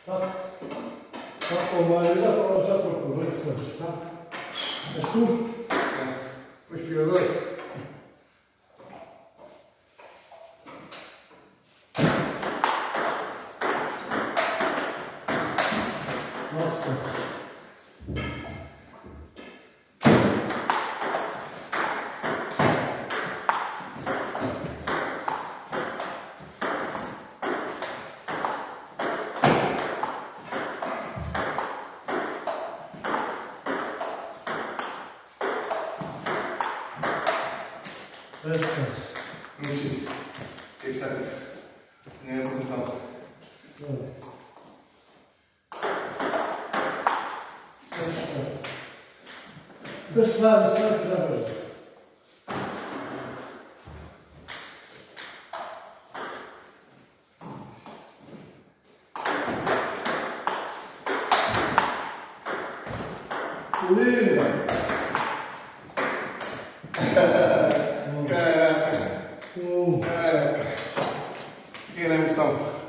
Tak. Tak, pomalila, prosa por correcta, tá? És tu? O aspirador? Nossa. Estas. Mentira. Esse aqui. Nem a posição. Sim. Estas. Desse lado, já vejo. Linda. Caraca. Que emoção.